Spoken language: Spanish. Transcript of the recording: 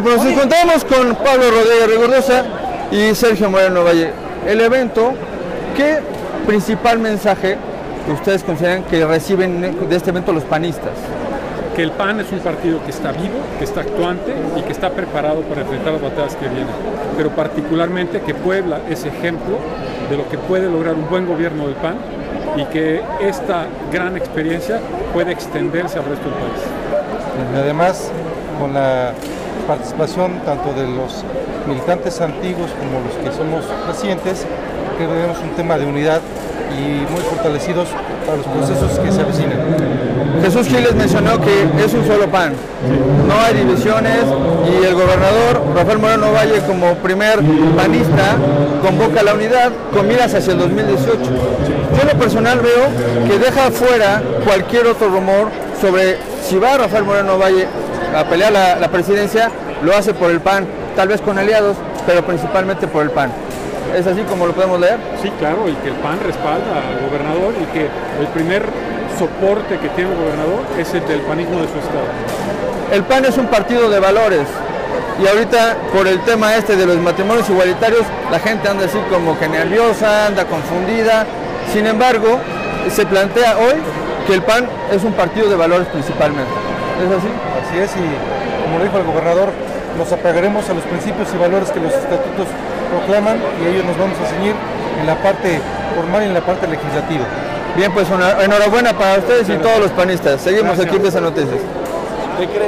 Bueno, pues nos encontramos con Pablo Rodríguez Rigordosa y Sergio Moreno Valle. El evento, ¿qué principal mensaje ustedes consideran que reciben de este evento los panistas? Que el PAN es un partido que está vivo, que está actuante y que está preparado para enfrentar las batallas que vienen. Pero particularmente que Puebla es ejemplo de lo que puede lograr un buen gobierno del PAN y que esta gran experiencia puede extenderse al resto del país. Además, con la participación tanto de los militantes antiguos como los que somos recientes, creo que tenemos un tema de unidad y muy fortalecidos para los procesos que se avecinan. Jesús Giles mencionó que es un solo PAN, no hay divisiones, y el gobernador Rafael Moreno Valle, como primer panista, convoca la unidad con miras hacia el 2018. Yo en lo personal veo que deja fuera cualquier otro rumor sobre si va Rafael Moreno Valle a pelear la presidencia, lo hace por el PAN, tal vez con aliados, pero principalmente por el PAN. ¿Es así como lo podemos leer? Sí, claro, y que el PAN respalda al gobernador y que el primer soporte que tiene el gobernador es el del panismo de su estado. El PAN es un partido de valores y ahorita por el tema este de los matrimonios igualitarios la gente anda así como que nerviosa, anda confundida. Sin embargo, se plantea hoy que el PAN es un partido de valores principalmente. ¿Es así? Así es, y como lo dijo el gobernador, nos apegaremos a los principios y valores que los estatutos proclaman y ellos nos vamos a ceñir en la parte formal y en la parte legislativa. Bien, pues enhorabuena para ustedes y todos los panistas. Seguimos aquí en Noticias.